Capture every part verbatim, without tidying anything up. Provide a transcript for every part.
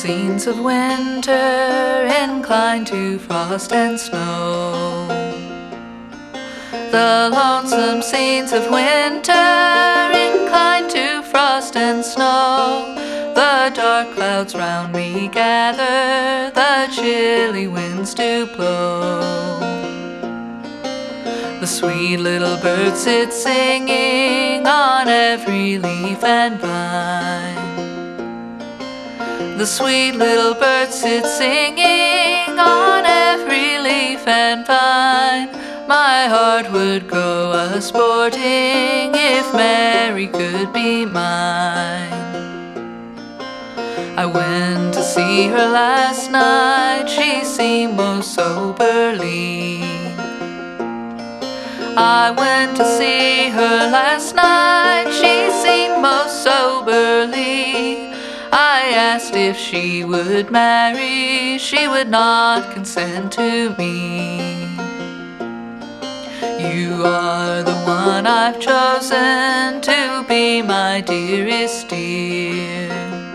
scenes of winter incline to frost and snow. The lonesome scenes of winter incline to frost and snow. The dark clouds round me gather, the chilly winds do blow. The sweet little bird sits singing on every leaf and vine. The sweet little bird sits singing on every leaf and vine. My heart would go a-sporting if Mary could be mine. I went to see her last night, she seemed most soberly. I went to see her last night, she seemed most soberly. I asked if she would marry, she would not consent to me. You are the one I've chosen to be my dearest dear.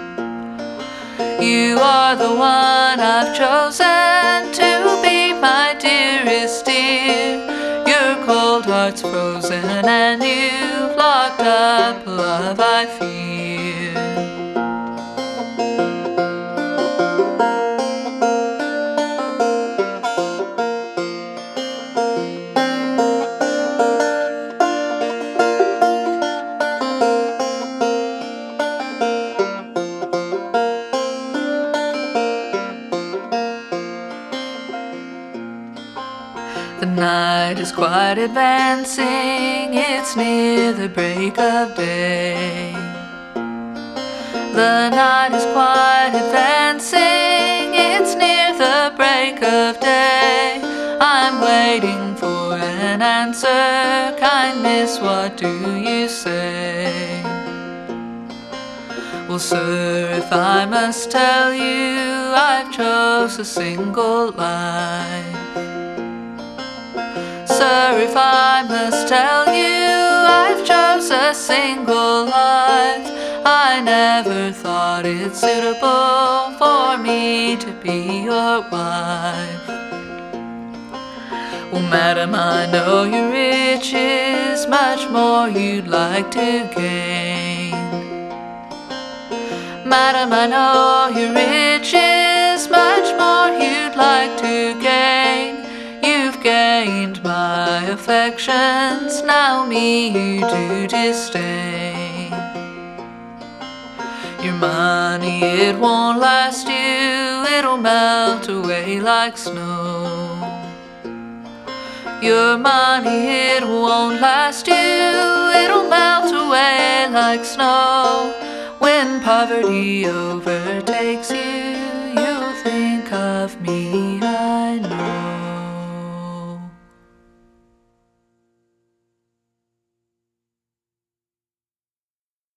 You are the one I've chosen to be my dearest dear. Your cold heart's frozen and you've locked up love I fear. The night is quite advancing, it's near the break of day. The night is quite advancing, it's near the break of day. I'm waiting for an answer, kind miss, what do you say? Well, sir, if I must tell you, I've chose a single life. Sir, if I must tell you, I've chose a single life. I never thought it suitable for me to be your wife. Well, madam, I know your riches, much more you'd like to gain. Madam, I know your riches, much more you'd like to gain. You've gained my affections, now me you do disdain. Your money, it won't last you, it'll melt away like snow. Your money, it won't last you, it'll melt away like snow. When poverty overtakes you, you'll think of me